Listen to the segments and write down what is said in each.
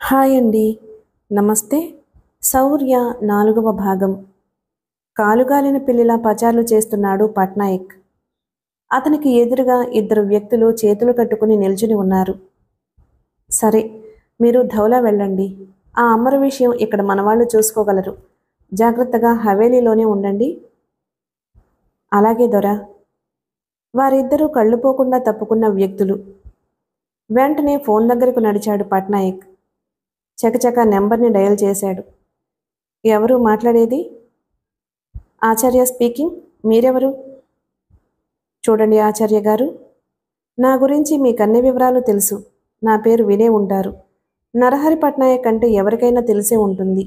Hi అండి. నమస్తే. శౌర్య 4వ భాగం. కాలుగాలిన పిల్లిలా పచార్లు చేస్తున్నాడు పట్నాయక్. అతనికి ఎదురుగా ఇద్దరు వ్యక్తులు చేతులు కట్టుకుని నిల్చుని ఉన్నారు. సరే, మీరు ధౌలా వెళ్ళండి. ఆ అమరు విషయం ఇక్కడ మనవాళ్ళు చూసుకోగలరు. జాగ్రత్తగా హవేలీలోనే ఉండండి. అలాగే దొరా. వారిద్దరూ కళ్ళు పోకుండా తప్పుకున్న వ్యక్తులు. వెంటనే ఫోన్ దగ్గరకు నడిచాడు పట్నాయక్. చకచక నెంబర్ని డయల్ చేశాడు. ఎవరు మాట్లాడేది? ఆచార్య స్పీకింగ్. మీరెవరు? చూడండి ఆచార్య గారు, నా గురించి మీకన్ని వివరాలు తెలుసు. నా పేరు వినే ఉంటారు. నరహరి పట్నాయక్ అంటే ఎవరికైనా తెలిసే ఉంటుంది.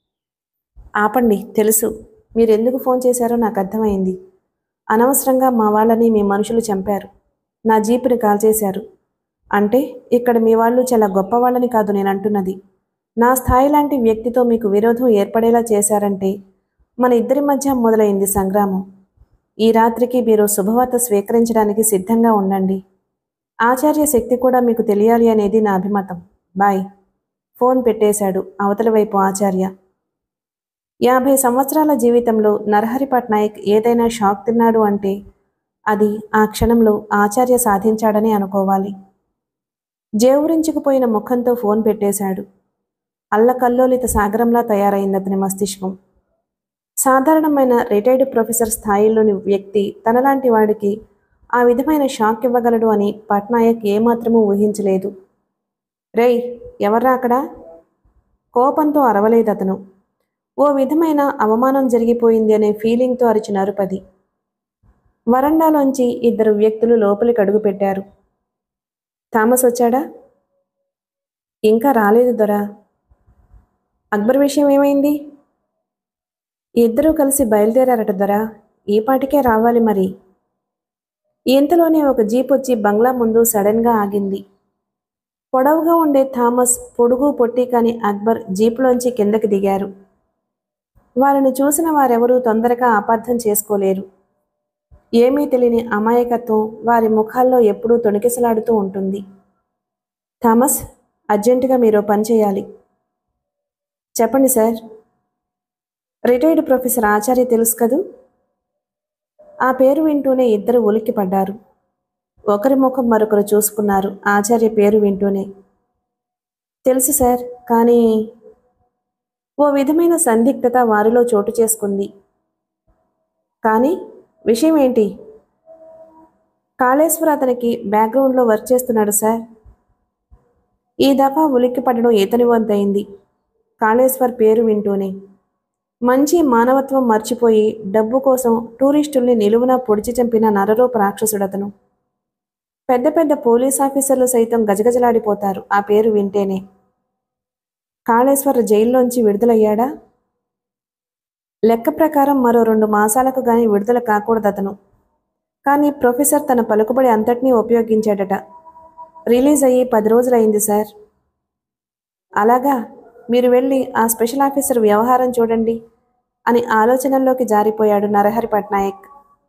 ఆపండి, తెలుసు. మీరెందుకు ఫోన్ చేశారో నాకు అర్థమైంది. అనవసరంగా మా వాళ్ళని మీ మనుషులు చంపారు. నా జీపుని కాల్చేశారు. అంటే ఇక్కడ మీ వాళ్ళు చాలా గొప్పవాళ్ళని కాదు నేను అంటున్నది. నా స్థాయి లాంటి వ్యక్తితో మీకు విరోధం ఏర్పడేలా చేశారంటే మన ఇద్దరి మధ్య మొదలైంది సంగ్రామం. ఈ రాత్రికి మీరు శుభవార్త స్వీకరించడానికి సిద్ధంగా ఉండండి. ఆచార్య శక్తి కూడా మీకు తెలియాలి అనేది నా అభిమతం. బాయ్. ఫోన్ పెట్టేశాడు అవతల వైపు ఆచార్య. 50 సంవత్సరాల జీవితంలో నరహరి పట్నాయక్ ఏదైనా షాక్ తిన్నాడు అంటే అది ఆ క్షణంలో ఆచార్య సాధించాడని అనుకోవాలి. జేవురించుకుపోయిన ముఖంతో ఫోన్ పెట్టేశాడు. అల్లకల్లోలిత సాగరంలా తయారైంది అతని మస్తిష్కం. సాధారణమైన రిటైర్డ్ ప్రొఫెసర్ స్థాయిలోని వ్యక్తి తనలాంటి వాడికి ఆ విధమైన షాక్ ఇవ్వగలడు అని పట్నాయక్ ఏమాత్రమూ ఊహించలేదు. రేయ్, ఎవర్రా అక్కడ? కోపంతో అరవలేదు అతను. ఓ విధమైన అవమానం జరిగిపోయింది అనే ఫీలింగ్తో అరిచిన అరుపది. వరండాలోంచి ఇద్దరు వ్యక్తులు లోపలికి అడుగుపెట్టారు. థామస్ వచ్చాడా? ఇంకా రాలేదు దొరా. అక్బర్ విషయం ఏమైంది? ఇద్దరూ కలిసి బయలుదేరారట దొరా. ఈ పాటికే రావాలి మరి. ఇంతలోనే ఒక జీప్ వచ్చి బంగ్లా ముందు సడన్గా ఆగింది. పొడవుగా ఉండే థామస్, పొడుగు పొట్టి కాని అక్బర్ జీపులోంచి కిందకి దిగారు. వారిని చూసిన వారెవరూ తొందరగా అపార్థం చేసుకోలేరు. ఏమీ తెలియని అమాయకత్వం వారి ముఖాల్లో ఎప్పుడూ తొణికిసలాడుతూ ఉంటుంది. థామస్, అర్జెంటుగా మీరు పని చేయాలి. చెప్పండి సార్. రిటైర్డ్ ప్రొఫెసర్ ఆచార్య తెలుసు కదూ? ఆ పేరు వింటూనే ఇద్దరు ఉలిక్కిపడ్డారు. ఒకరి ముఖం మరొకరు చూసుకున్నారు ఆచార్య పేరు వింటూనే. తెలుసు సార్, కానీ ఓ విధమైన సందిగ్ధత వారిలో చోటు చేసుకుంది. కానీ విషయం ఏంటి? కాళేశ్వర్ అతనికి బ్యాక్గ్రౌండ్లో వర్క్ చేస్తున్నాడు సార్. ఈ దఫా ఉలిక్కిపడడం ఇతని వంతైంది కాళేశ్వర్ పేరు వింటూనే. మంచి మానవత్వం మర్చిపోయి డబ్బు కోసం టూరిస్టుల్ని నిలువున పొడిచి చంపిన నరరూప రాక్షసుడతను. పెద్ద పెద్ద పోలీస్ ఆఫీసర్లు సైతం గజగజలాడిపోతారు ఆ పేరు వింటేనే. కాళేశ్వర్ జైల్లోంచి విడుదలయ్యాడా? లెక్క ప్రకారం మరో 2 మాసాలకు గాని విడుదల కాకూడదతను. కానీ ప్రొఫెసర్ తన పలుకుబడి అంతటినీ ఉపయోగించాడట. రిలీజ్ అయ్యి 10 రోజులైంది సార్. అలాగా, మీరు వెళ్ళి ఆ స్పెషల్ ఆఫీసర్ వ్యవహారం చూడండి అని ఆలోచనల్లోకి జారిపోయాడు నరహరి పట్నాయక్.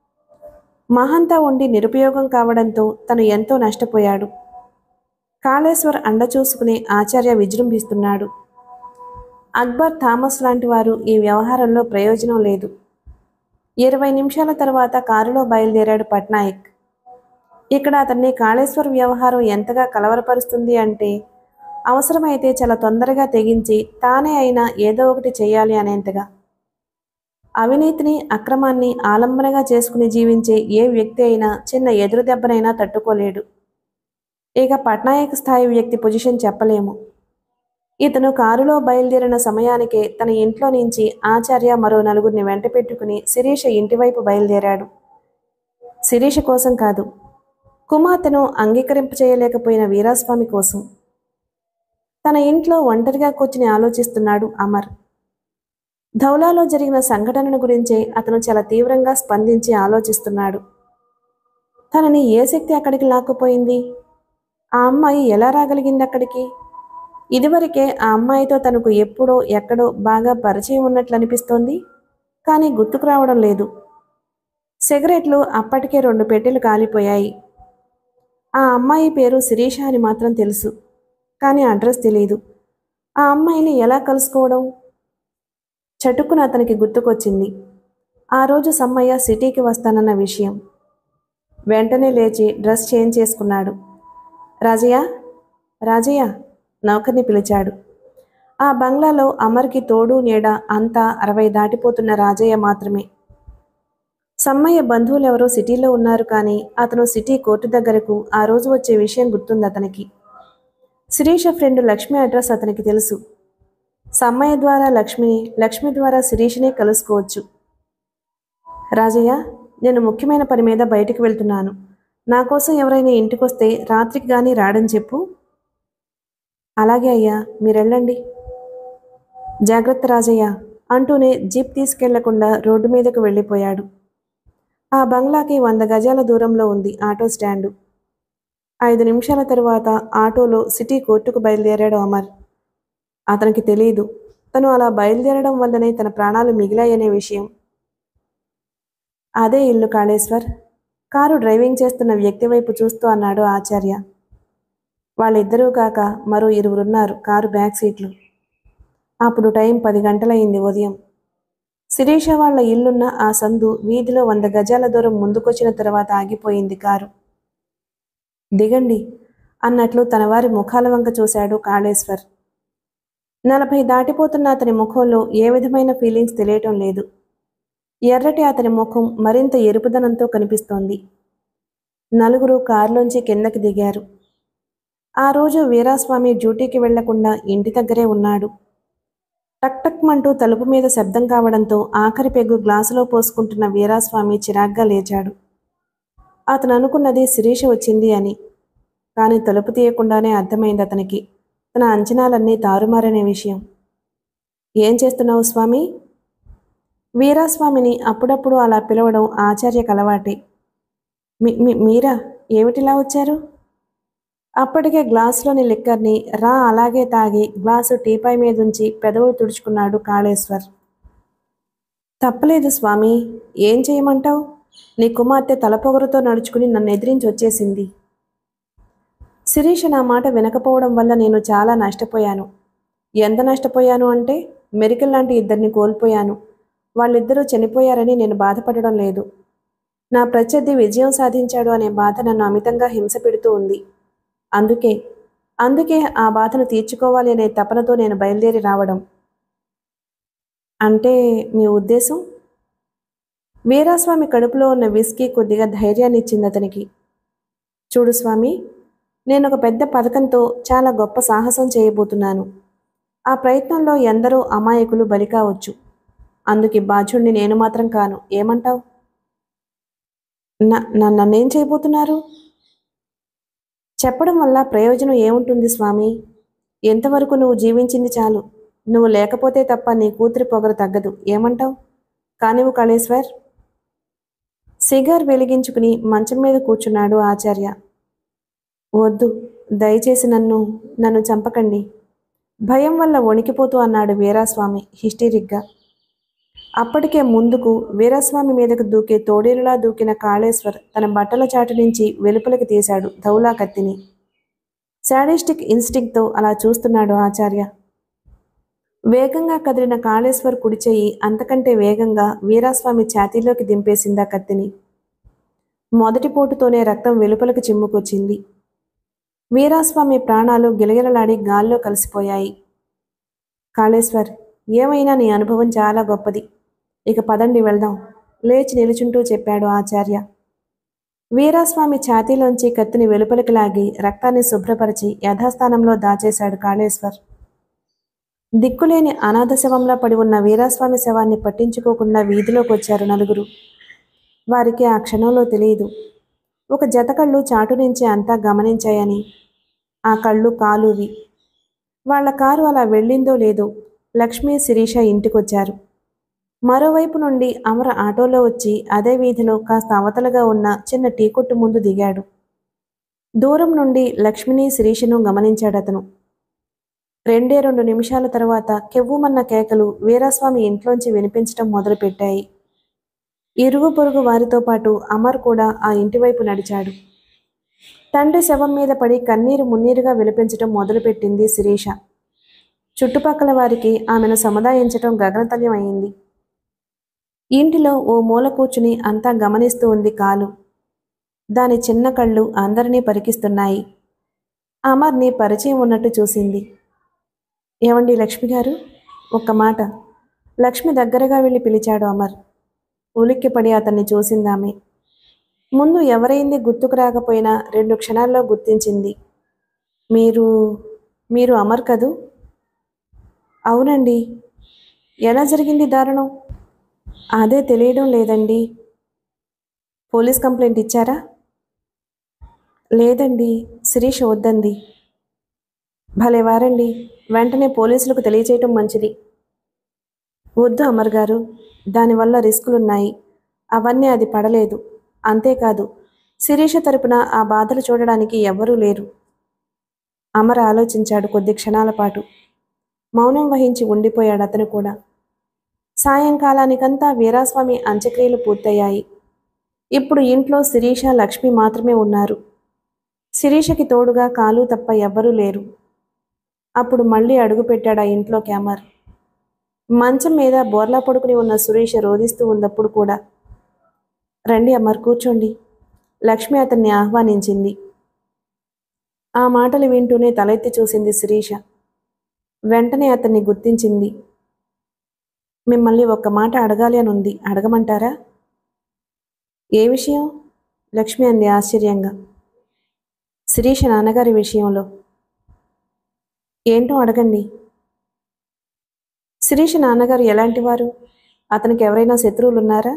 మహంతా ఉండి నిరుపయోగం కావడంతో తను ఎంతో నష్టపోయాడు. కాళేశ్వర్ అండ చూసుకుని ఆచార్య విజృంభిస్తున్నాడు. అక్బర్, థామస్ లాంటి వారు ఈ వ్యవహారంలో ప్రయోజనం లేదు. 20 నిమిషాల తర్వాత కారులో బయలుదేరాడు పట్నాయక్. ఇక్కడ అతన్ని కాళేశ్వర్ వ్యవహారం ఎంతగా కలవరపరుస్తుంది అంటే అవసరమైతే చాలా తొందరగా తెగించి తానే అయినా ఏదో ఒకటి చేయాలి అనేంతగా. అవినీతిని, అక్రమాన్ని ఆలంబనగా చేసుకుని జీవించే ఏ వ్యక్తి అయినా చిన్న ఎదురు దెబ్బనైనా తట్టుకోలేడు. ఇక పట్నాయక్ స్థాయి వ్యక్తి పొజిషన్ చెప్పలేము. ఇతను కారులో బయలుదేరిన సమయానికే తన ఇంట్లో నుంచి ఆచార్య మరో 4గురిని వెంట పెట్టుకుని శిరీష ఇంటివైపు బయలుదేరాడు. శిరీష కోసం కాదు, కుమార్తెను అంగీకరింపచేయలేకపోయిన వీరాస్వామి కోసం. తన ఇంట్లో ఒంటరిగా కూర్చుని ఆలోచిస్తున్నాడు అమర్. ధౌలాలో జరిగిన సంఘటనను గురించే అతను చాలా తీవ్రంగా స్పందించి ఆలోచిస్తున్నాడు. తనని ఏ శక్తి అక్కడికి లాక్కుపోయింది? ఆ అమ్మాయి ఎలా రాగలిగింది అక్కడికి? ఇదివరకే ఆ అమ్మాయితో తనకు ఎప్పుడో ఎక్కడో బాగా పరిచయం ఉన్నట్లు అనిపిస్తోంది, కానీ గుర్తుకు రావడం లేదు. సిగరెట్లు అప్పటికే 2 పెట్టెలు కాలిపోయాయి. ఆ అమ్మాయి పేరు శిరీష అని మాత్రం తెలుసు, కానీ అడ్రస్ తెలియదు. ఆ అమ్మాయిని ఎలా కలుసుకోవడం? చటుక్కున అతనికి గుర్తుకొచ్చింది ఆ రోజు సమ్మయ్య సిటీకి వస్తానన్న విషయం. వెంటనే లేచి డ్రెస్ చేంజ్ చేసుకున్నాడు. రాజయ్య, రాజయ్య నౌకర్ని పిలిచాడు. ఆ బంగ్లాలో అమర్కి తోడు నీడ అంతా 60 దాటిపోతున్న రాజయ్య మాత్రమే. సమ్మయ్య బంధువులెవరో సిటీలో ఉన్నారు, కానీ అతను సిటీ కోర్టు దగ్గరకు ఆ రోజు వచ్చే విషయం గుర్తుంది అతనికి. శిరీష ఫ్రెండ్ లక్ష్మి అడ్రస్ అతనికి తెలుసు. సమ్మయ్య ద్వారా లక్ష్మిని, లక్ష్మి ద్వారా శిరీషనే కలుసుకోవచ్చు. రాజయ్య, నేను ముఖ్యమైన పని మీద బయటికి వెళ్తున్నాను. నా కోసం ఎవరైనా ఇంటికొస్తే రాత్రికి గానీ రాడని చెప్పు. అలాగే అయ్యా, మీరెళ్ళండి. జాగ్రత్త రాజయ్య అంటూనే జీప్ తీసుకెళ్లకుండా రోడ్డు మీదకు వెళ్ళిపోయాడు. ఆ బంగ్లాకి 100 గజాల దూరంలో ఉంది ఆటో స్టాండు. 5 నిమిషాల తరువాత ఆటోలో సిటీ కోర్టుకు బయలుదేరాడు అమర్. అతనికి తెలీదు, తను అలా బయలుదేరడం వల్లనే తన ప్రాణాలు మిగిలాయనే విషయం. అదే ఇల్లు కాళేశ్వర్. కారు డ్రైవింగ్ చేస్తున్న వ్యక్తి వైపు చూస్తూ అన్నాడు ఆచార్య. వాళ్ళిద్దరూ కాక మరో 2 కారు బ్యాక్ సీట్లు. అప్పుడు టైం 10 గంటలయింది ఉదయం. శిరీష వాళ్ల ఇల్లున్న ఆ సందు వీధిలో 100 గజాల దూరం ముందుకొచ్చిన తర్వాత ఆగిపోయింది కారు. దిగండి అన్నట్లు తన వారి ముఖాల వంక చూశాడు కాళేశ్వర్. 40 దాటిపోతున్న అతని ముఖంలో ఏ విధమైన ఫీలింగ్స్ తెలియటం లేదు. ఎర్రటి అతని ముఖం మరింత ఎరుపుదనంతో కనిపిస్తోంది. నలుగురు కారులోంచి కిందకి దిగారు. ఆ రోజు వీరాస్వామి డ్యూటీకి వెళ్లకుండా ఇంటి దగ్గరే ఉన్నాడు. టక్ టక్ మంటూ తలుపు మీద శబ్దం కావడంతో ఆఖరి పెగ్గు గ్లాసులో పోసుకుంటున్న వీరాస్వామి చిరాగ్గా లేచాడు. అతను అనుకున్నది శిరీష వచ్చింది అని. కానీ తలుపు తీయకుండానే అర్థమైంది అతనికి తన అంచనాలన్నీ తారుమారనే విషయం. ఏం చేస్తున్నావు స్వామి? వీరాస్వామిని అప్పుడప్పుడు అలా పిలవడం ఆచార్యకు అలవాటే. మీరా, ఏమిటిలా వచ్చారు? అప్పటికే గ్లాసులోని లిక్కర్ని రా అలాగే తాగి గ్లాసు టీపాయ్ మీదుంచి పెదవులు తుడుచుకున్నాడు కాళేశ్వర్. తప్పలేదు స్వామి, ఏం చేయమంటావు? నీ కుమార్తె తలపొగరుతో నడుచుకుని నన్ను ఎదిరించి వచ్చేసింది. శిరీష నా మాట వినకపోవడం వల్ల నేను చాలా నష్టపోయాను. ఎంత నష్టపోయాను అంటే మెరికల్ లాంటి 2 కోల్పోయాను. వాళ్ళిద్దరూ చనిపోయారని నేను బాధపడడం లేదు. నా ప్రత్యర్థి విజయం సాధించాడు అనే బాధ నన్ను అమితంగా హింస పెడుతూ ఉంది. అందుకే ఆ బాధను తీర్చుకోవాలి అనే తపనతో నేను బయలుదేరి రావడం. అంటే మీ ఉద్దేశం? వీరాస్వామి కడుపులో ఉన్న విస్కీ కొద్దిగా ధైర్యాన్ని ఇచ్చింది అతనికి. చూడు స్వామి, నేను ఒక పెద్ద పథకంతో చాలా గొప్ప సాహసం చేయబోతున్నాను. ఆ ప్రయత్నంలో ఎందరో అమాయకులు బలి కావచ్చు. అందుకు బాధ్యుణ్ణి నేను మాత్రం కాను. ఏమంటావు? నన్నేం చేయబోతున్నారు? చెప్పడం వల్ల ప్రయోజనం ఏముంటుంది స్వామి? ఎంతవరకు నువ్వు జీవించింది చాలు. నువ్వు లేకపోతే తప్ప నీ కూతురి పొగరు తగ్గదు. ఏమంటావు? కానివ్వు కాళేశ్వర్. సిగార్ వెలిగించుకుని మంచం మీద కూర్చున్నాడు ఆచార్య. వద్దు, దయచేసి నన్ను చంపకండి. భయం వల్ల వణికిపోతూ అన్నాడు వీరాస్వామి హిస్టీరిక్గా. అప్పటికే ముందుకు వీరాస్వామి మీదకు దూకే తోడేలులా దూకిన కాళేశ్వర్ తన బట్టల చాటు నుంచి వెలుపలికి తీశాడు ధౌలా కత్తిని. శాడిస్టిక్ ఇన్స్టింక్ట్తో అలా చూస్తున్నాడు ఆచార్య. వేగంగా కదిలిన కాళేశ్వర్ కుడిచెయ్యి అంతకంటే వేగంగా వీరాస్వామి ఛాతీలోకి దింపేసిందా కత్తిని. మొదటి పోటుతోనే రక్తం వెలుపలకు చిమ్ముకొచ్చింది. వీరాస్వామి ప్రాణాలు గిలగిలలాడి గాల్లో కలిసిపోయాయి. కాళేశ్వర్, ఏమైనా నీ అనుభవం చాలా గొప్పది. ఇక పదండి వెళ్దాం, లేచి నిలుచుంటూ చెప్పాడు ఆచార్య. వీరాస్వామి ఛాతీలోంచి కత్తిని వెలుపలికి లాగి రక్తాన్ని శుభ్రపరిచి యథాస్థానంలో దాచేశాడు కాళేశ్వర్. దిక్కులేని అనాథ శవంలా పడి ఉన్న వీరాస్వామి శవాన్ని పట్టించుకోకుండా వీధిలోకి వచ్చారు నలుగురు. వారికి ఆ క్షణంలో తెలియదు, ఒక జత కళ్ళు చాటు నుంచి అంతా గమనించాయని. ఆ కళ్ళు కాలువి. వాళ్ల కారు అలా వెళ్ళిందో లేదో లక్ష్మి, శిరీష ఇంటికొచ్చారు. మరోవైపు నుండి అమర ఆటోలో వచ్చి అదే వీధిలో కాస్త అవతలగా ఉన్న చిన్న టీ కొట్టు ముందు దిగాడు. దూరం నుండి లక్ష్మిని, శిరీషను గమనించాడతను. 2 నిమిషాల తర్వాత కెవ్వుమన్న కేకలు వీరాస్వామి ఇంట్లోంచి వినిపించటం మొదలుపెట్టాయి. ఇరుగు పొరుగు వారితో పాటు అమర్ కూడా ఆ ఇంటివైపు నడిచాడు. తండ్రి శవం మీద పడి కన్నీరు మున్నీరుగా విలపించటం మొదలుపెట్టింది శిరీష. చుట్టుపక్కల వారికి ఆమెను సముదాయించటం గగనతల్యం అయింది. ఇంటిలో ఓ మూల కూర్చుని అంతా గమనిస్తూ ఉంది కాలు. దాని చిన్న కళ్ళు అందరినీ పరికిస్తున్నాయి. అమర్ని పరిచయం ఉన్నట్టు చూసింది. ఏమండి లక్ష్మి గారు, ఒక్క మాట. లక్ష్మి దగ్గరగా వెళ్ళి పిలిచాడు అమర్. ఉలిక్కిపడి అతన్ని చూసిందామె. ముందు ఎవరైంది గుర్తుకు రాకపోయినా 2 క్షణాల్లో గుర్తించింది. మీరు మీరు అమర్ కదూ? అవునండి. ఎలా జరిగింది దారుణం? అదే తెలియడం లేదండి. పోలీస్ కంప్లైంట్ ఇచ్చారా? లేదండి, శిరీష వద్దంది. భలేవారండి, వెంటనే పోలీసులకు తెలియచేయటం మంచిది. వద్దు అమర్ గారు, దానివల్ల రిస్కులున్నాయి. అవన్నీ అది పడలేదు. అంతేకాదు, శిరీష తరపున ఆ బాధలు చూడడానికి ఎవ్వరూ లేరు. అమర్ ఆలోచించాడు కొద్ది క్షణాల పాటు. మౌనం వహించి ఉండిపోయాడు అతను కూడా. సాయంకాలానికంతా వీరాస్వామి అంత్యక్రియలు పూర్తయ్యాయి. ఇప్పుడు ఇంట్లో శిరీష, లక్ష్మి మాత్రమే ఉన్నారు. శిరీషకి తోడుగా కాలు తప్ప ఎవ్వరూ లేరు. అప్పుడు మళ్ళీ అడుగుపెట్టాడు ఆ ఇంట్లోకి అమర్. మంచం మీద బోర్లా పడుకుని ఉన్న సురేష రోదిస్తూ ఉన్నప్పుడు కూడా. రండి అమర్, కూర్చోండి. లక్ష్మి అతన్ని ఆహ్వానించింది. ఆ మాటలు వింటూనే తలెత్తి చూసింది శిరీష. వెంటనే అతన్ని గుర్తించింది. మిమ్మల్ని ఒక్క మాట అడగాలి అని ఉంది, అడగమంటారా? ఏ విషయం? లక్ష్మి అంది ఆశ్చర్యంగా. శిరీష నాన్నగారి విషయంలో. ఏంటో అడగండి. శిరీష నాన్నగారు ఎలాంటివారు? అతనికి ఎవరైనా శత్రువులున్నారా?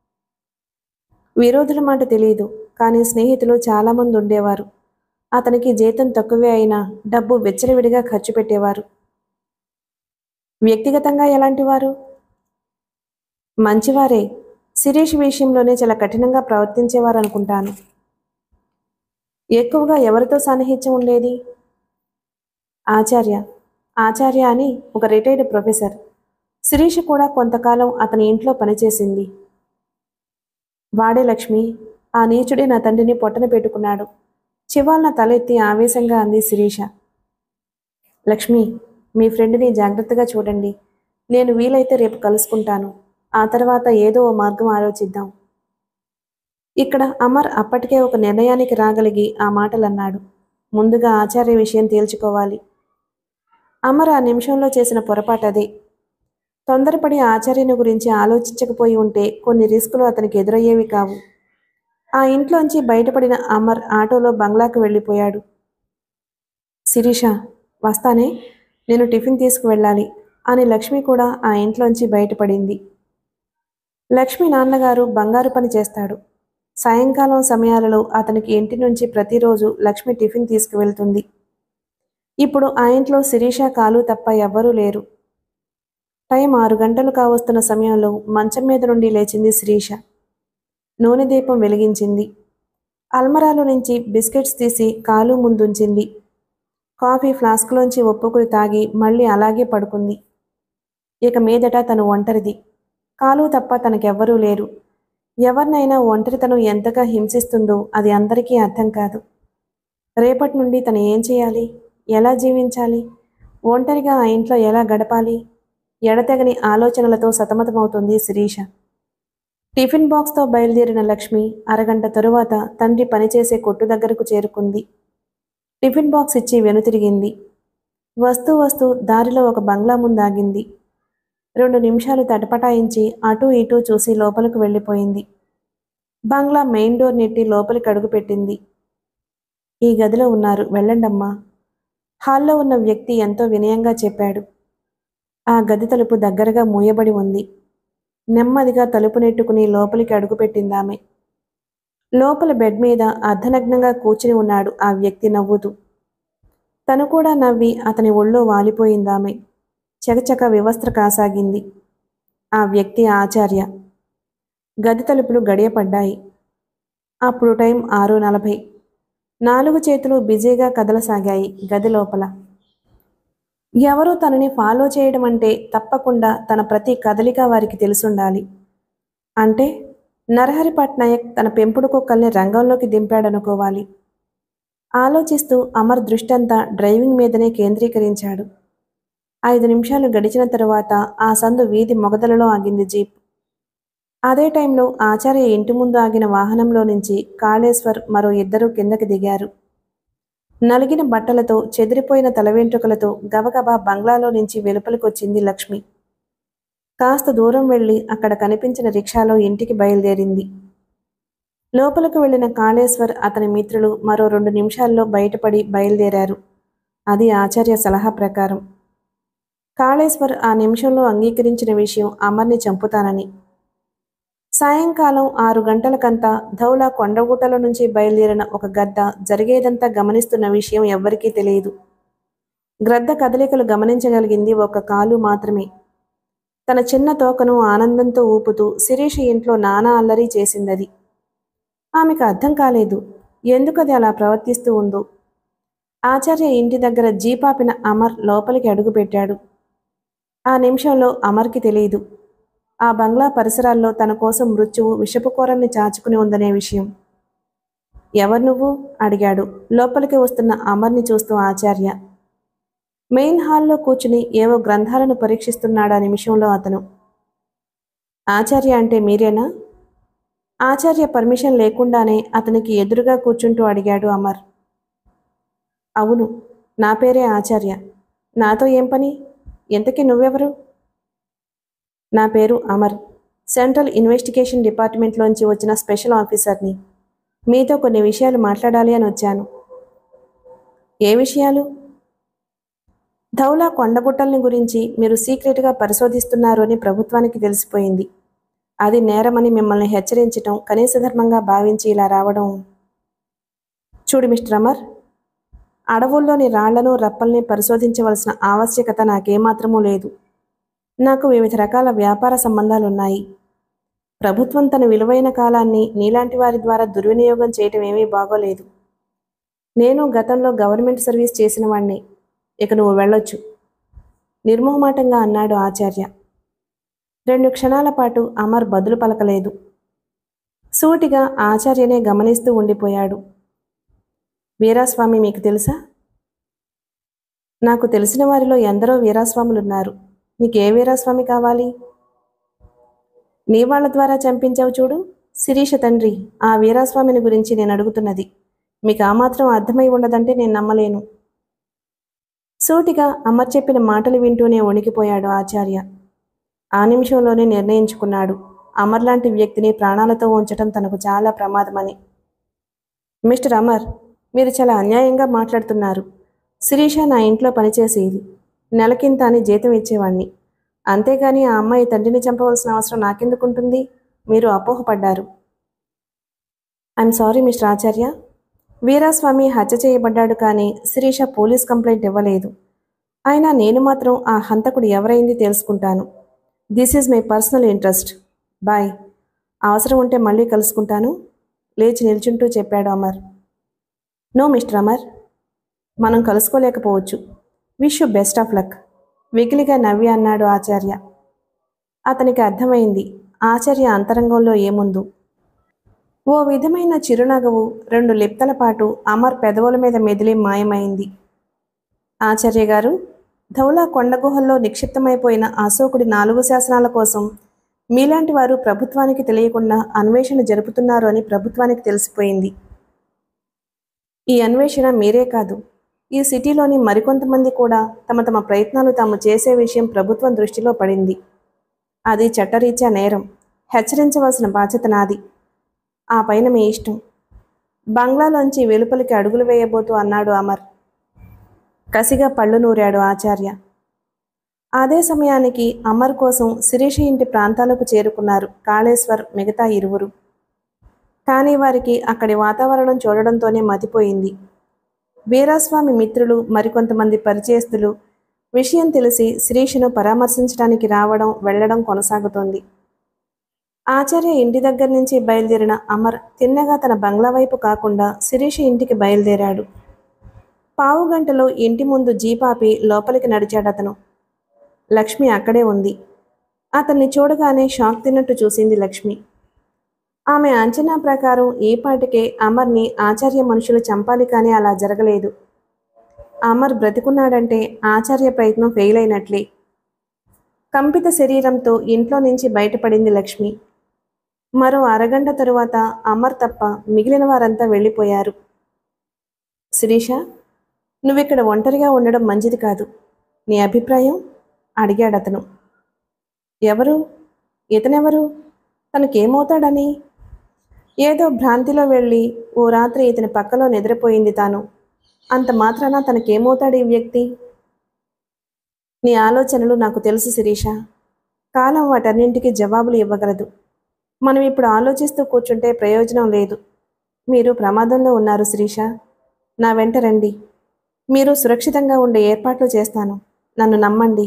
విరోధుల మాట తెలియదు, కానీ స్నేహితులు చాలామంది ఉండేవారు. అతనికి జీతం తక్కువే అయినా డబ్బు విచ్చలవిడిగా ఖర్చు పెట్టేవారు. వ్యక్తిగతంగా ఎలాంటివారు? మంచివారే. శిరీష్ విషయంలోనే చాలా కఠినంగా ప్రవర్తించేవారు అనుకుంటాను. ఎక్కువగా ఎవరితో సాన్నిహిత్యం ఉండేది? ఆచార్య. ఆచార్య అని ఒక రిటైర్డ్ ప్రొఫెసర్. శిరీష కూడా కొంతకాలం అతని ఇంట్లో పనిచేసింది. వాడే లక్ష్మి, ఆ నీచుడే నా తండ్రిని పొట్టన పెట్టుకున్నాడు. చివాల్న తలెత్తి ఆవేశంగా అంది శిరీష. లక్ష్మి, మీ ఫ్రెండ్ని జాగ్రత్తగా చూడండి. నేను వీలైతే రేపు కలుసుకుంటాను. ఆ తర్వాత ఏదో ఓ మార్గం ఆలోచిద్దాం. ఇక్కడ అమర్ అప్పటికే ఒక నిర్ణయానికి రాగలిగి ఆ మాటలన్నాడు. ముందుగా ఆచార్య విషయం తేల్చుకోవాలి. అమర్ ఆ నిమిషంలో చేసిన పొరపాటు అదే. తొందరపడి ఆచార్యను గురించి ఆలోచించకపోయి ఉంటే కొన్ని రిస్కులు అతనికి ఎదురయ్యేవి కావు. ఆ ఇంట్లోంచి బయటపడిన అమర్ ఆటోలో బంగ్లాకు వెళ్ళిపోయాడు. శిరీష, వస్తానే, నేను టిఫిన్ తీసుకువెళ్ళాలి అని లక్ష్మి కూడా ఆ ఇంట్లోంచి బయటపడింది. లక్ష్మి నాన్నగారు బంగారు పని చేస్తాడు. సాయంకాలం సమయాలలో అతనికి ఇంటి నుంచి ప్రతిరోజు లక్ష్మి టిఫిన్ తీసుకువెళ్తుంది. ఇప్పుడు ఆ ఇంట్లో శిరీష, కాలు తప్ప ఎవ్వరూ లేరు. టైం 6 గంటలు కావస్తున్న సమయంలో మంచం మీద నుండి లేచింది శిరీష. నూనె దీపం వెలిగించింది. అల్మరాలో నుంచి బిస్కెట్స్ తీసి కాలు ముందుంచింది. కాఫీ ఫ్లాస్క్లోంచి ఒప్పుకుని తాగి మళ్ళీ అలాగే పడుకుంది. ఇక మీదట తను ఒంటరిది. కాలు తప్ప తనకెవ్వరూ లేరు. ఎవరినైనా ఒంటరితనం ఎంతగా హింసిస్తుందో అది అందరికీ అర్థం కాదు. రేపటి నుండి తను ఏం చేయాలి? ఎలా జీవించాలి? ఒంటరిగా ఆ ఇంట్లో ఎలా గడపాలి? ఎడతెగని ఆలోచనలతో సతమతమవుతుంది శిరీష. టిఫిన్ బాక్స్తో బయలుదేరిన లక్ష్మి అరగంట తరువాత తండ్రి పనిచేసే కొట్టు దగ్గరకు చేరుకుంది. టిఫిన్ బాక్స్ ఇచ్చి వెనుతిరిగింది. వస్తూ వస్తూ దారిలో ఒక బంగ్లా ముందాగింది. 2 నిమిషాలు తటపటాయించి అటూ ఇటూ చూసి లోపలికి వెళ్ళిపోయింది. బంగ్లా మెయిన్ డోర్ నెట్టి లోపలికి అడుగుపెట్టింది. ఈ గదిలో ఉన్నారు, వెళ్ళండమ్మా. హాల్లో ఉన్న వ్యక్తి ఎంతో వినయంగా చెప్పాడు. ఆ గది తలుపు దగ్గరగా మూయబడి ఉంది. నెమ్మదిగా తలుపు నెట్టుకుని లోపలికి అడుగుపెట్టిందామె. లోపల బెడ్ మీద అర్ధనగ్నంగా కూర్చుని ఉన్నాడు ఆ వ్యక్తి నవ్వుతూ. తను కూడా నవ్వి అతని ఒళ్ళో వాలిపోయిందామె. చకచక వివస్త్ర కాసాగింది. ఆ వ్యక్తి ఆచార్య. గది తలుపులు గడియపడ్డాయి. అప్పుడు టైం 6:40. 4 చేతులు బిజీగా కదలసాగాయి గది లోపల. ఎవరూ తనని ఫాలో చేయడం అంటే తప్పకుండా తన ప్రతి కదలిక వారికి తెలుసుండాలి. అంటే నరహరి పట్నాయక్ తన పెంపుడు కుక్కల్ని రంగంలోకి దింపాడనుకోవాలి. ఆలోచిస్తూ అమర్ దృష్టంతా డ్రైవింగ్ మీదనే కేంద్రీకరించాడు. 5 నిమిషాలు గడిచిన తరువాత ఆ సందు వీధి మొగదలలో ఆగింది జీప్. అదే టైంలో ఆచార్య ఇంటి ముందు ఆగిన వాహనంలో నుంచి కాళేశ్వర్ మరో 2 కిందకి దిగారు. నలిగిన బట్టలతో, చెదిరిపోయిన తలవెంట్రుకలతో గబగబా బంగ్లాలో నుంచి వెలుపలికొచ్చింది లక్ష్మి. కాస్త దూరం వెళ్లి అక్కడ కనిపించిన రిక్షాలో ఇంటికి బయలుదేరింది. లోపలకు వెళ్లిన కాళేశ్వర్, అతని మిత్రులు మరో 2 నిమిషాల్లో బయటపడి బయలుదేరారు. అది ఆచార్య సలహా ప్రకారం. కాళేశ్వర్ ఆ నిమిషంలో అంగీకరించిన విషయం అమర్ని చంపుతానని. సాయంకాలం 6 గంటలకంతా ధౌలా కొండగుట్టల నుంచి బయలుదేరిన ఒక గద్ద జరిగేదంతా గమనిస్తున్న విషయం ఎవ్వరికీ తెలియదు. గ్రద్ద కదలికలు గమనించగలిగింది ఒక కాలు మాత్రమే. తన చిన్న తోకను ఆనందంతో ఊపుతూ శిరీష ఇంట్లో నానా అల్లరి చేసిందది. ఆమెకు అర్థం కాలేదు ఎందుకది అలా ప్రవర్తిస్తూ ఉందో. ఆచార్య ఇంటి దగ్గర జీపాపిన అమర్ లోపలికి అడుగుపెట్టాడు. ఆ నిమిషంలో అమర్కి తెలియదు ఆ బంగ్లా పరిసరాల్లో తన కోసం మృత్యువు విషపుకోరల్ని చాచుకుని ఉందనే విషయం. ఎవరు నువ్వు? అడిగాడు లోపలికి వస్తున్న అమర్ని చూస్తూ ఆచార్య. మెయిన్ హాల్లో కూర్చుని ఏవో గ్రంథాలను పరీక్షిస్తున్నాడా నిమిషంలో అతను. ఆచార్య అంటే మీరేనా? ఆచార్య పర్మిషన్ లేకుండానే అతనికి ఎదురుగా కూర్చుంటూ అడిగాడు అమర్. అవును, నా పేరే ఆచార్య. నాతో ఏం పని? ఎంతకీ నువ్వెవరు? నా పేరు అమర్. సెంట్రల్ ఇన్వెస్టిగేషన్ డిపార్ట్మెంట్లోంచి వచ్చిన స్పెషల్ ఆఫీసర్ని. మీతో కొన్ని విషయాలు మాట్లాడాలి అని వచ్చాను. ఏ విషయాలు? ధౌలా కొండగుట్టల్ని గురించి మీరు సీక్రెట్గా పరిశోధిస్తున్నారు అని ప్రభుత్వానికి తెలిసిపోయింది. అది నేరమని మిమ్మల్ని హెచ్చరించటం కనీస ధర్మంగా భావించి ఇలా రావడం. చూడు మిస్టర్ అమర్, అడవుల్లోని రాళ్లను రప్పల్ని పరిశోధించవలసిన ఆవశ్యకత నాకేమాత్రమూ లేదు. నాకు వివిధ రకాల వ్యాపార సంబంధాలున్నాయి. ప్రభుత్వం తన విలువైన కాలాన్ని నీలాంటి వారి ద్వారా దుర్వినియోగం చేయటం ఏమీ బాగోలేదు. నేను గతంలో గవర్నమెంట్ సర్వీస్ చేసిన వాణ్ణి. ఇక నువ్వు వెళ్ళొచ్చు నిర్మోహమాటంగా అన్నాడు ఆచార్య. 2 క్షణాల పాటు అమర్ బదులు పలకలేదు. సూటిగా ఆచార్యనే గమనిస్తూ ఉండిపోయాడు. వీరాస్వామి మీకు తెలుసా? నాకు తెలిసిన వారిలో ఎందరో వీరాస్వాములున్నారు. నీకే వీరాస్వామి కావాలి? నీ వాళ్ల ద్వారా చంపించావు చూడు శిరీష తండ్రి, ఆ వీరాస్వామిని గురించి నేను అడుగుతున్నది. మీకు ఆ మాత్రం అర్థమై ఉండదంటే నేను నమ్మలేను. సూటిగా అమర్ చెప్పిన మాటలు వింటూనే వణికిపోయాడు ఆచార్య. ఆ నిమిషంలోనే నిర్ణయించుకున్నాడు అమర్ లాంటి వ్యక్తిని ప్రాణాలతో ఉంచటం తనకు చాలా ప్రమాదమని. మిస్టర్ అమర్, మీరు చాలా అన్యాయంగా మాట్లాడుతున్నారు. శిరీష నా ఇంట్లో పనిచేసేది. నెలకింత అని జీతం ఇచ్చేవాణ్ణి. అంతేగాని ఆ అమ్మాయి తండ్రిని చంపవలసిన అవసరం నాకెందుకుంటుంది? మీరు అపోహపడ్డారు. I'm sorry mister Acharya. Veeraswamy హత్య చేయబడ్డాడు కానీ శిరీష పోలీస్ కంప్లైంట్ ఇవ్వలేదు. అయినా నేను మాత్రం ఆ హంతకుడు ఎవరైంది తెలుసుకుంటాను. This is my personal interest. Bye. అవసరం ఉంటే మళ్ళీ కలుసుకుంటాను లేచి నిల్చుంటూ చెప్పాడు అమర్. నో మిస్టర్ అమర్, మనం కలుసుకోలేకపోవచ్చు. Wish you best of luck వెకిలిగా నవ్వి అన్నాడు ఆచార్య. అతనికి అర్థమైంది ఆచార్య అంతరంగంలో ఏముందో. ఓ విధమైన చిరునగవు 2 లిప్తల పాటు అమర్ పెదవుల మీద మెదిలి మాయమైంది. ఆచార్య గారు, ధౌలా కొండగుహల్లో నిక్షిప్తమైపోయిన అశోకుడి 4 శాసనాల కోసం మీలాంటి వారు ప్రభుత్వానికి తెలియకుండా అన్వేషణ జరుపుతున్నారు అని ప్రభుత్వానికి తెలిసిపోయింది. ఈ అన్వేషణ మీరే కాదు, ఈ సిటీలోని మరికొంతమంది కూడా తమ తమ ప్రయత్నాలు తాము చేసే విషయం ప్రభుత్వం దృష్టిలో పడింది. అది చట్టరీత్యా నేరం. హెచ్చరించవలసిన బాధ్యత నాది. ఆ పైన మీ ఇష్టం. బంగ్లాలోంచి వెలుపలికి అడుగులు వేయబోతూ అన్నాడు అమర్. కసిగా పళ్ళు నూరాడు ఆచార్య. అదే సమయానికి అమర్ కోసం శిరీష ఇంటి ప్రాంతాలకు చేరుకున్నారు కాళేశ్వర్, మిగతా ఇరువురు. కానీ వారికి అక్కడి వాతావరణం చూడడంతోనే మతిపోయింది. వీరాస్వామి మిత్రులు, మరికొంతమంది పరిచయస్తులు విషయం తెలిసి శిరీషను పరామర్శించడానికి రావడం వెళ్లడం కొనసాగుతోంది. ఆచార్య ఇంటి దగ్గర నుంచి బయలుదేరిన అమర్ తిన్నగా తన బంగ్లా వైపు కాకుండా శిరీష ఇంటికి బయలుదేరాడు. పావుగంటలో ఇంటి ముందు జీపాపి లోపలికి నడిచాడతను. లక్ష్మి అక్కడే ఉంది. అతన్ని చూడగానే షాక్ తిన్నట్టు చూసింది లక్ష్మి. ఆమె అంచనా ప్రకారం ఈ పాటికే అమర్ని ఆచార్య మనుషులు చంపాలి, కానీ అలా జరగలేదు. అమర్ బ్రతికున్నాడంటే ఆచార్య ప్రయత్నం ఫెయిల్ అయినట్లే. కంపిత శరీరంతో ఇంట్లో నుంచి బయటపడింది లక్ష్మి. మరో అరగంట తరువాత అమర్ తప్ప మిగిలిన వారంతా వెళ్ళిపోయారు. శిరీష, నువ్విక్కడ ఒంటరిగా ఉండడం మంచిది కాదు. నీ అభిప్రాయం? అడిగాడతను. ఎవరు? ఇతనెవరు? తనకేమవుతాడని? ఏదో భ్రాంతిలో వెళ్ళి ఓ రాత్రి ఇతని పక్కలో నిద్రపోయింది తాను. అంత మాత్రాన తనకేమవుతాడు ఈ వ్యక్తి? నీ ఆలోచనలు నాకు తెలుసు శిరీష. కాలం వాటన్నింటికీ జవాబులు ఇవ్వగలదు. మనం ఇప్పుడు ఆలోచిస్తూ కూర్చుంటే ప్రయోజనం లేదు. మీరు ప్రమాదంలో ఉన్నారు శిరీష. నా వెంట రండి. మీరు సురక్షితంగా ఉండే ఏర్పాట్లు చేస్తాను. నన్ను నమ్మండి.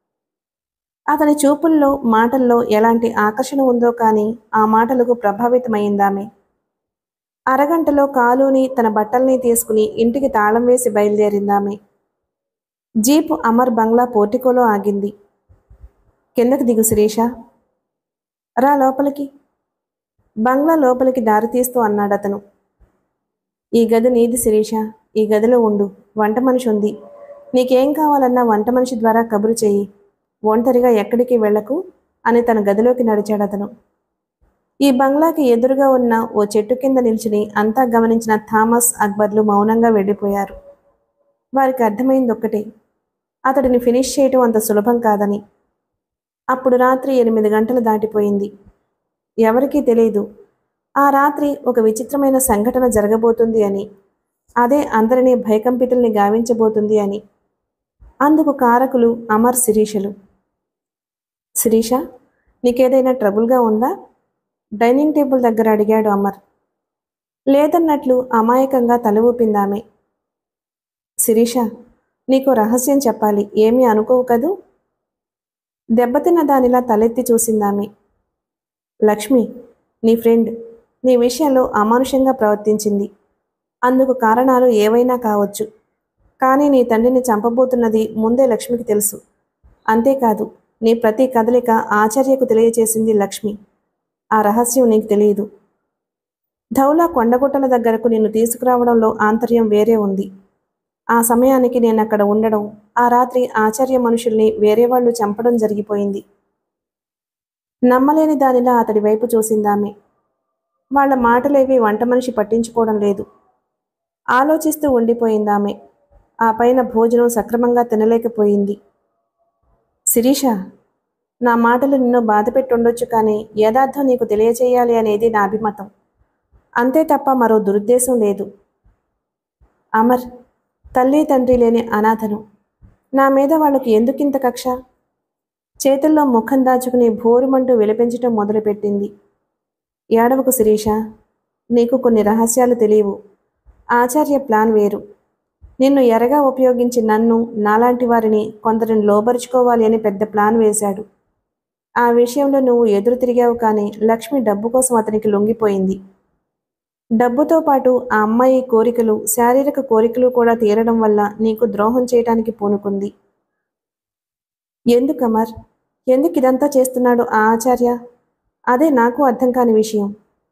అతని చూపుల్లో మాటల్లో ఎలాంటి ఆకర్షణ ఉందో కానీ ఆ మాటలకు ప్రభావితమైందామె. అరగంటలో కాలుని తన బట్టల్ని తీసుకుని ఇంటికి తాళం వేసి బయలుదేరిందామె. జీపు అమర్ బంగ్లా పోర్టికోలో ఆగింది. కిందకి దిగు శిరీష. రా లోపలికి. బంగ్లా లోపలికి దారితీస్తూ అన్నాడతను. ఈ గది నీది శిరీష. ఈ గదిలో ఉండు. వంట మనిషి ఉంది. నీకేం కావాలన్నా వంట మనిషి ద్వారా కబురు చెయ్యి. ఒంటరిగా ఎక్కడికి వెళ్లకు అని తన గదిలోకి నడిచాడతను. ఈ బంగ్లాకి ఎదురుగా ఉన్న ఓ చెట్టు కింద నిల్చుని అంతా గమనించిన థామస్, అక్బర్లు మౌనంగా వెళ్ళిపోయారు. వారికి అర్థమైంది ఒక్కటే, అతడిని ఫినిష్ చేయటం అంత సులభం కాదని. అప్పుడు రాత్రి 8 గంటలు దాటిపోయింది. ఎవరికీ తెలియదు ఆ రాత్రి ఒక విచిత్రమైన సంఘటన జరగబోతుంది అని. అదే అందరినీ భయకంపితుల్ని గావించబోతుంది అని. అందుకు కారకులు అమర్, శిరీషలు. శిరీష, నీకేదైనా ట్రబుల్గా ఉందా? డైనింగ్ టేబుల్ దగ్గర అడిగాడు అమర్. లేదన్నట్లు అమాయకంగా తల ఊపిందామె. శిరీష, నీకు రహస్యం చెప్పాలి. ఏమీ అనుకోవు కదూ? దెబ్బతిన్న దానిలా తలెత్తి చూసిందామె. లక్ష్మి, నీ ఫ్రెండ్ నీ విషయంలో అమానుషంగా ప్రవర్తించింది. అందుకు కారణాలు ఏవైనా కావచ్చు. కానీ నీ తండ్రిని చంపబోతున్నది ముందే లక్ష్మికి తెలుసు. అంతేకాదు, నీ ప్రతి కదలిక ఆచార్యకు తెలియచేసింది లక్ష్మి. ఆ రహస్యం నీకు తెలియదు. ధౌలా కొండగుట్టల దగ్గరకు నిన్ను తీసుకురావడంలో ఆంతర్యం వేరే ఉంది. ఆ సమయానికి నేను అక్కడ ఉండడం, ఆ రాత్రి ఆచార్య మనుషుల్ని వేరే వాళ్ళు చంపడం జరిగిపోయింది. నమ్మలేని దానిలా అతడి వైపు చూసిందామె. వాళ్ల మాటలేవి వంట మనిషి పట్టించుకోవడం లేదు. ఆలోచిస్తూ ఉండిపోయిందామె. ఆ పైన భోజనం సక్రమంగా తినలేకపోయింది. శిరీష, నా మాటలు నిన్ను బాధపెట్టుండొచ్చు, కానీ యథార్థం నీకు తెలియచేయాలి అనేది నా అభిమతం. అంతే తప్ప మరో దురుద్దేశం లేదు. అమర్, తల్లి తండ్రి లేని అనాథను. నా మీద వాళ్ళకి ఎందుకింత కక్ష? చేతుల్లో ముఖం దాచుకుని భోరుమంటూ విలపించటం మొదలుపెట్టింది. ఏడవకు శిరీష. నీకు కొన్ని రహస్యాలు తెలియవు. ఆచార్య ప్లాన్ వేరు. నిన్ను ఎరగా ఉపయోగించి నన్ను, నాలాంటి వారిని, కొందరిని లోబరుచుకోవాలి అని పెద్ద ప్లాన్ వేశాడు. ఆ విషయంలో నువ్వు ఎదురు తిరిగావు, కానీ లక్ష్మి డబ్బు కోసం అతనికి లొంగిపోయింది. డబ్బుతో పాటు ఆ అమ్మాయి కోరికలు, శారీరక కోరికలు కూడా తీరడం వల్ల నీకు ద్రోహం చేయటానికి పూనుకుంది. ఎందుకమర్? ఎందుకు ఇదంతా చేస్తున్నాడు ఆ ఆచార్య? అదే నాకు అర్థం కాని విషయం.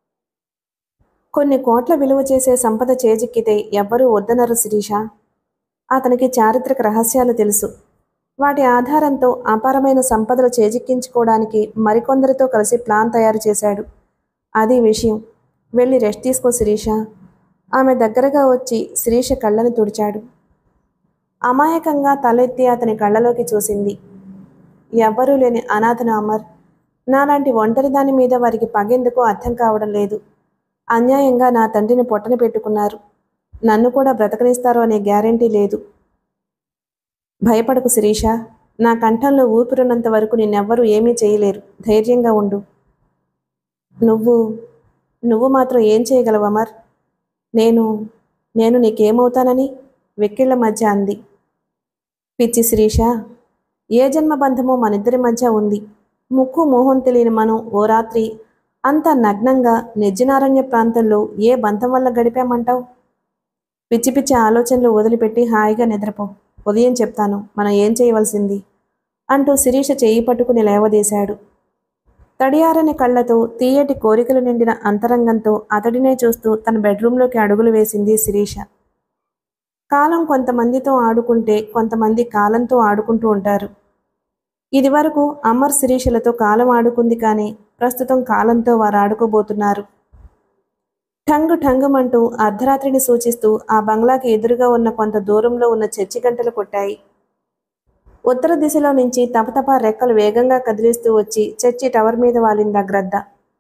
కొన్ని కోట్ల విలువ చేసే సంపద చేజిక్కితే ఎవ్వరూ వద్దనరు శిరీష. అతనికి చారిత్రక రహస్యాలు తెలుసు. వాటి ఆధారంతో అపారమైన సంపదలు చేజిక్కించుకోవడానికి మరికొందరితో కలిసి ప్లాన్ తయారు చేశాడు. అది విషయం. వెళ్ళి రెస్ట్ తీసుకో శిరీష. ఆమె దగ్గరగా వచ్చి శిరీష కళ్ళని తుడిచాడు. అమాయకంగా తలెత్తి అతని కళ్ళలోకి చూసింది. ఎవ్వరూ లేని అనాథను అమర్. నాలాంటి ఒంటరి దాని మీద వారికి పగెందుకో అర్థం కావడం లేదు. అన్యాయంగా నా తండ్రిని పొట్టన పెట్టుకున్నారు. నన్ను కూడా బ్రతకనిస్తారో అనే గ్యారెంటీ లేదు. భయపడకు శిరీష. నా కంఠంలో ఊపిరున్నంత వరకు నిన్నెవ్వరూ ఏమీ చేయలేరు. ధైర్యంగా ఉండు. నువ్వు మాత్రం ఏం చేయగలవు అమర్? నేను నీకేమవుతానని వెక్కిళ్ల మధ్య అంది. పిచ్చి శిరీష, ఏ జన్మబంధమో మనిద్దరి మధ్య ఉంది. ముక్కు మోహం తెలియని మనం ఓ రాత్రి అంత నగ్నంగా నిర్జనారణ్య ప్రాంతంలో ఏ బంధం వల్ల గడిపామంటావు? పిచ్చి పిచ్చి ఆలోచనలు వదిలిపెట్టి హాయిగా నిద్రపో. ఉదయం చెప్తాను మనం ఏం చేయవలసింది అంటూ శిరీష చెయ్యి పట్టుకుని లేవదీశాడు. తడియారని కళ్ళతో, తీయటి కోరికలు నిండిన అంతరంగంతో అతడినే చూస్తూ తన బెడ్రూంలోకి అడుగులు వేసింది శిరీష. కాలం కొంతమందితో ఆడుకుంటే కొంతమంది కాలంతో ఆడుకుంటూ ఉంటారు. ఇదివరకు అమర్ శిరీషలతో కాలం ఆడుకుంది, కానీ ప్రస్తుతం కాలంతో వారు ఆడుకోబోతున్నారు. ఠంగు ఠంగుమంటూ అర్ధరాత్రిని సూచిస్తూ ఆ బంగ్లాకి ఎదురుగా ఉన్న కొంత దూరంలో ఉన్న చర్చి గంటలు కొట్టాయి. ఉత్తర దిశలో నుంచి తపతపా రెక్కలు వేగంగా కదిలిస్తూ వచ్చి చర్చి టవర్ మీద వాలిందా గ్రద్ద.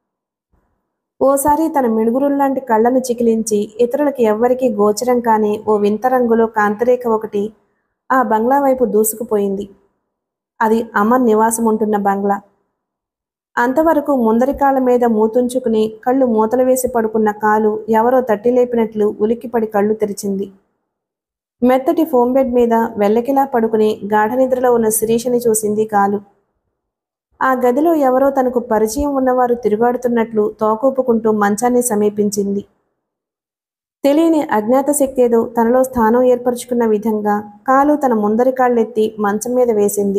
ఓసారి తన మిణుగురుల్లాంటి కళ్ళను చికిలించి ఇతరులకి ఎవ్వరికీ గోచరం కాని ఓ వింత రంగులో కాంతిరేఖ ఒకటి ఆ బంగ్లా వైపు దూసుకుపోయింది. అది అమర్ నివాసం ఉంటున్న బంగ్లా. అంతవరకు ముందరి కాళ్ళ మీద మూతుంచుకుని కళ్ళు మూతలు వేసి పడుకున్న కాలు ఎవరో తట్టి లేపినట్లు ఉలిక్కిపడి కళ్ళు తెరిచింది. మెత్తటి ఫోమ్ బెడ్ మీద వెల్లకిలా పడుకుని గాఢ నిద్రలో ఉన్న శిరీషని చూసింది కాలు. ఆ గదిలో ఎవరో తనకు పరిచయం ఉన్నవారు తిరుగాడుతున్నట్లు తోకూపుకుంటూ మంచాన్ని సమీపించింది. తెలియని అజ్ఞాత శక్తి ఏదో తనలో స్థానం ఏర్పరచుకున్న విధంగా కాలు తన ముందరి కాళ్ళెత్తి మంచం మీద వేసింది.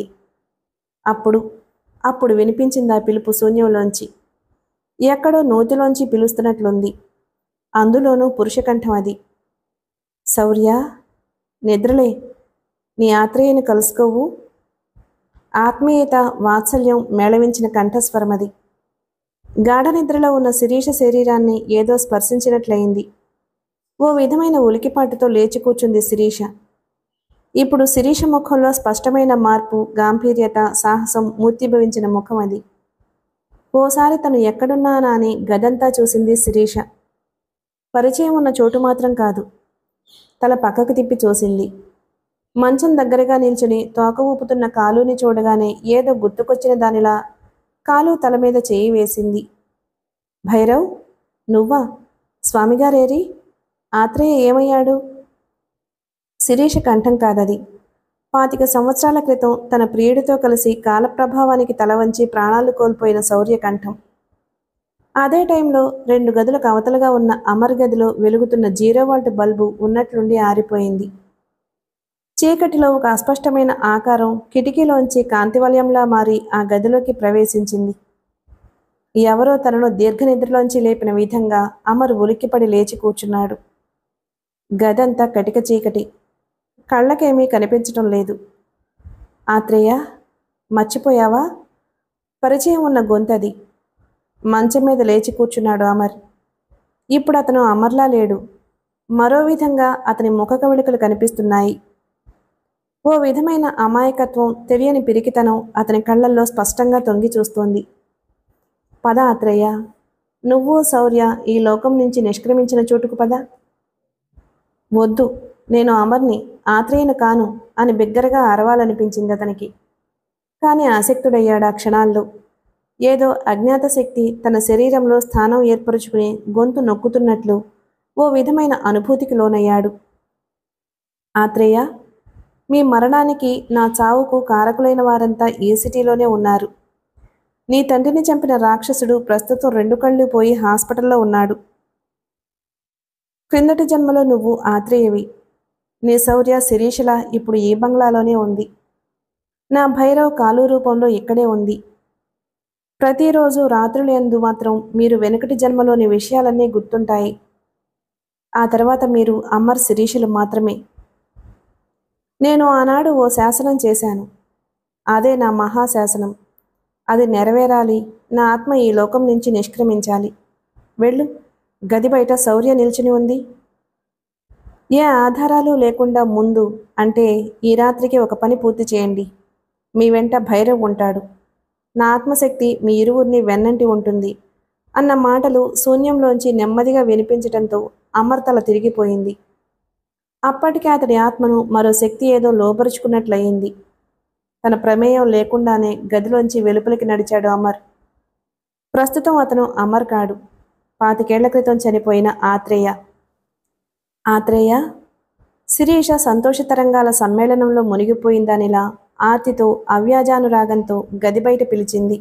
అప్పుడు వినిపించింది ఆ పిలుపు శూన్యంలోంచి. ఎక్కడో నోతిలోంచి పిలుస్తున్నట్లుంది. అందులోనూ పురుషకంఠం అది. శౌర్య, నిద్రలే, నీ ఆత్రేయను కలుసుకోవు. ఆత్మీయత, వాత్సల్యం మేళవించిన కంఠస్వరమది. గాఢ నిద్రలో ఉన్న శిరీష శరీరాన్ని ఏదో స్పర్శించినట్లయింది. ఓ విధమైన ఉలికిపాటుతో లేచి కూర్చుంది శిరీష. ఇప్పుడు శిరీష ముఖంలో స్పష్టమైన మార్పు, గాంభీర్యత, సాహసం మూర్తిభవించిన ముఖం అది. ఓసారి తను ఎక్కడున్నానా అని గదంతా చూసింది శిరీష. పరిచయం ఉన్న చోటు మాత్రం కాదు. తల పక్కకు తిప్పి చూసింది. మంచం దగ్గరగా నిల్చుని తోక ఊపుతున్న కాలుని చూడగానే ఏదో గుర్తుకొచ్చిన దానిలా కాలు తల మీద చేయి వేసింది. భైరవ్, నువ్వా? స్వామిగారేరి? ఆత్రేయ ఏమయ్యాడు? శిరీష కంఠం కాదది. 25 సంవత్సరాల క్రితం తన ప్రియుడితో కలిసి కాలప్రభావానికి తల వంచి ప్రాణాలు కోల్పోయిన శౌర్య కంఠం. అదే టైంలో 2 గదులకు అవతలగా ఉన్న అమర్ గదిలో వెలుగుతున్న 0 వాల్ట్ బల్బు ఉన్నట్లుండి ఆరిపోయింది. చీకటిలో ఒక అస్పష్టమైన ఆకారం కిటికీలోంచి కాంతివలయంలా మారి ఆ గదిలోకి ప్రవేశించింది. ఎవరో తనను దీర్ఘనిద్రలోంచి లేపిన విధంగా అమర్ ఉలిక్కిపడి లేచి కూర్చున్నాడు. గదంతా కటిక చీకటి. కళ్ళకేమీ కనిపించటం లేదు. ఆత్రేయ, మర్చిపోయావా? పరిచయం ఉన్న గొంతది. మంచం మీద లేచి కూర్చున్నాడు అమర్. ఇప్పుడు అతను అమర్లా లేడు. మరో విధంగా అతని ముఖ కవళికలు కనిపిస్తున్నాయి. ఓ విధమైన అమాయకత్వం, తెలియని పిరికితనం అతని కళ్ళల్లో స్పష్టంగా తొంగి చూస్తోంది. పద ఆత్రేయ, నువ్వు శౌర్య ఈ లోకం నుంచి నిష్క్రమించిన చోటుకు పద. వద్దు, నేను అమర్ని, ఆత్రేయను కాను అని బిగ్గరగా అరవాలనిపించింది అతనికి. కానీ ఆసక్తుడయ్యాడు ఆ క్షణాల్లో. ఏదో అజ్ఞాత శక్తి తన శరీరంలో స్థానం ఏర్పరుచుకుని గొంతు నొక్కుతున్నట్లు ఓ విధమైన అనుభూతికి లోనయ్యాడు. ఆత్రేయ, మీ మరణానికి, నా చావుకు కారకులైన వారంతా ఈ సిటీలోనే ఉన్నారు. నీ తండ్రిని చంపిన రాక్షసుడు ప్రస్తుతం 2 కళ్ళు పోయి హాస్పిటల్లో ఉన్నాడు. క్రిందటి జన్మలో నువ్వు ఆత్రేయవి. నీ శౌర్య శిరీషల ఇప్పుడు ఈ బంగ్లాలోనే ఉంది. నా భైరవ్ కాలు రూపంలో ఇక్కడే ఉంది. ప్రతిరోజు రాత్రులందు మాత్రం మీరు వెనుకటి జన్మలోని విషయాలన్నీ గుర్తుంటాయి. ఆ తర్వాత మీరు అమర్ శిరీషలు మాత్రమే. నేను ఆనాడు ఓ శాసనం చేశాను. అదే నా మహాశాసనం. అది నెరవేరాలి. నా ఆత్మ ఈ లోకం నుంచి నిష్క్రమించాలి. వెళ్ళు, గది బయట శౌర్య నిల్చుని ఉంది. ఏ ఆధారాలు లేకుండా ముందు, అంటే ఈ రాత్రికి ఒక పని పూర్తి చేయండి. మీ వెంట భైరవ్ ఉంటాడు. నా ఆత్మశక్తి మీ ఇరువురిని వెన్నంటి ఉంటుంది అన్న మాటలు శూన్యంలోంచి నెమ్మదిగా వినిపించటంతో అమర్ తల తిరిగిపోయింది. అప్పటికే అతడి ఆత్మను మరో శక్తి ఏదో లోపరుచుకున్నట్లయింది. తన ప్రమేయం లేకుండానే గదిలోంచి వెలుపలికి నడిచాడు అమర్. ప్రస్తుతం అతను అమర్ కాడు, 25 ఏళ్ల క్రితం చనిపోయిన ఆత్రేయ. ఆత్రేయ, శిరీష సంతోష తరంగాల సమ్మేళనంలో మునిగిపోయిందానిలా ఆర్తితో, అవ్యాజానురాగంతో గది బయట పిలిచింది.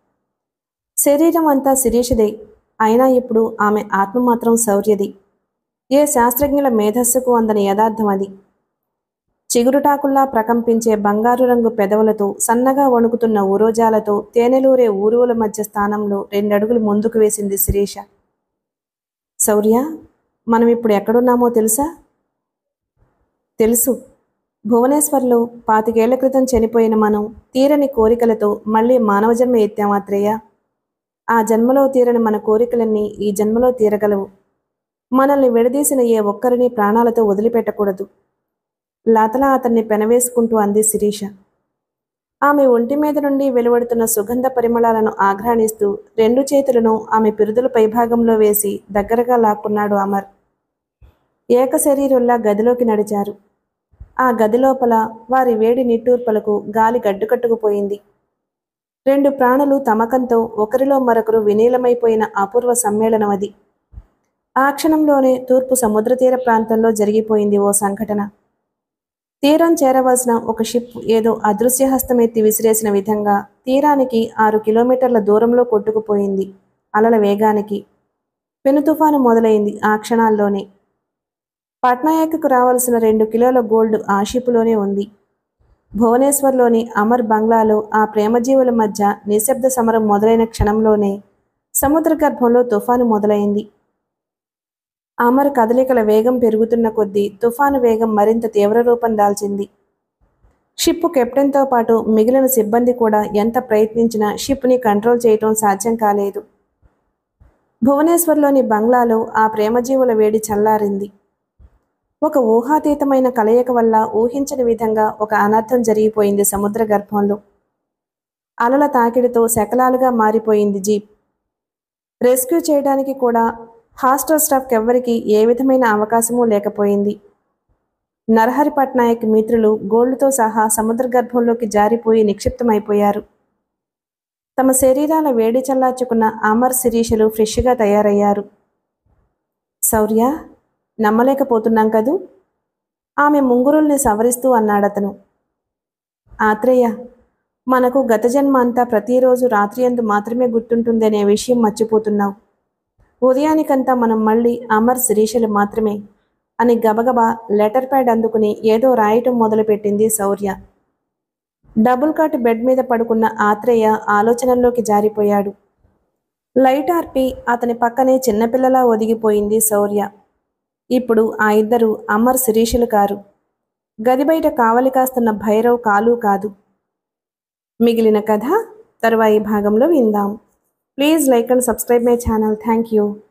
శరీరం అంతా శిరీషదే, అయినా ఇప్పుడు ఆమె ఆత్మ మాత్రం శౌర్యది. ఏ శాస్త్రజ్ఞుల మేధస్సుకు అందని యథార్థం అది. చిగురుటాకుల్లా ప్రకంపించే బంగారు రంగు పెదవులతో, సన్నగా వణుకుతున్న ఉరోజాలతో తేనెలూరే ఊరువుల మధ్య స్థానంలో 2 అడుగులు ముందుకు వేసింది శిరీష. శౌర్య, మనం ఇప్పుడు ఎక్కడున్నామో తెలుసా? తెలుసు. భువనేశ్వర్లో 25 ఏళ్ల క్రితం చనిపోయిన మనం తీరని కోరికలతో మళ్ళీ మానవ జన్మ ఎత్తాం ఆత్రేయ. ఆ జన్మలో తీరని మన కోరికలన్నీ ఈ జన్మలో తీరగలవు. మనల్ని విడదీసిన ఏ ఒక్కరిని ప్రాణాలతో వదిలిపెట్టకూడదు. లాతలా అతన్ని పెనవేసుకుంటూ అంది శిరీష. ఆమె ఒంటి మీద నుండి వెలువడుతున్న సుగంధ పరిమళాలను ఆఘ్రాణిస్తూ 2 చేతులను ఆమె పిరుదుల పైభాగంలో వేసి దగ్గరగా లాక్కున్నాడు అమర్. ఏకశరీరుల్లా గదిలోకి నడిచారు. ఆ గది లోపల వారి వేడి నిట్టూర్పలకు గాలి గడ్డుకట్టుకుపోయింది. 2 ప్రాణులు తమకంతో ఒకరిలో మరొకరు వినీలమైపోయిన అపూర్వ సమ్మేళనం అది. ఆ క్షణంలోనే తూర్పు సముద్ర తీర ప్రాంతంలో జరిగిపోయింది ఓ సంఘటన. తీరం చేరవలసిన ఒక షిప్ ఏదో అదృశ్యహస్తమెత్తి విసిరేసిన విధంగా తీరానికి 6 కిలోమీటర్ల దూరంలో కొట్టుకుపోయింది అలల వేగానికి. పెను తుఫాను మొదలైంది ఆ క్షణాల్లోనే. పట్నాయక్కు రావాల్సిన 2 కిలోల గోల్డ్ ఆ షిప్లోనే ఉంది. భువనేశ్వర్లోని అమర్ బంగ్లాలో ఆ ప్రేమజీవుల మధ్య నిశ్శబ్ద సమరం మొదలైన క్షణంలోనే సముద్ర గర్భంలో తుఫాను మొదలైంది. అమర్ కదలికల వేగం పెరుగుతున్న కొద్దీ తుఫాను వేగం మరింత తీవ్ర రూపం దాల్చింది. షిప్ కెప్టెన్తో పాటు మిగిలిన సిబ్బంది కూడా ఎంత ప్రయత్నించినా షిప్ని కంట్రోల్ చేయటం సాధ్యం కాలేదు. భువనేశ్వర్లోని బంగ్లాలో ఆ ప్రేమజీవుల వేడి చల్లారింది. ఒక ఊహాతీతమైన కలయిక వల్ల ఊహించని విధంగా ఒక అనర్థం జరిగిపోయింది సముద్ర గర్భంలో. అలల తాకిడితో శకలాలుగా మారిపోయింది జీప్. రెస్క్యూ చేయడానికి కూడా హాస్టల్ స్టాఫ్కి ఎవ్వరికీ ఏ విధమైన అవకాశమూ లేకపోయింది. నరహరి పట్నాయక్ మిత్రులు గోల్డ్తో సహా సముద్ర గర్భంలోకి జారిపోయి నిక్షిప్తమైపోయారు. తమ శరీరాల వేడి చల్లార్చుకున్న అమర్ శిరీషలు ఫ్రెష్గా తయారయ్యారు. శౌర్య, నమ్మలేకపోతున్నాం కదూ? ఆమె ముంగురుల్ని సవరిస్తూ అన్నాడతను. ఆత్రేయ, మనకు గత జన్మ అంతా ప్రతిరోజు రాత్రియందు మాత్రమే గుర్తుంటుందనే విషయం మర్చిపోతున్నావు. ఉదయానికంతా మనం మళ్ళీ అమర్ శిరీషలు మాత్రమే అని గబగబా లెటర్ ప్యాడ్ అందుకుని ఏదో రాయటం మొదలుపెట్టింది శౌర్య. డబుల్ కాట్ బెడ్ మీద పడుకున్న ఆత్రేయ ఆలోచనల్లోకి జారిపోయాడు. లైట్ ఆర్పి అతని పక్కనే చిన్నపిల్లలా ఒదిగిపోయింది శౌర్య. ఇప్పుడు ఆ ఇద్దరు అమర్ శిరీషులు కారు. గది బయట కావలి కాస్తున్న భైరవ్ కాలు కాదు. మిగిలిన కథ తరువాయి భాగంలో విందాం. Please like and subscribe my channel. Thank you.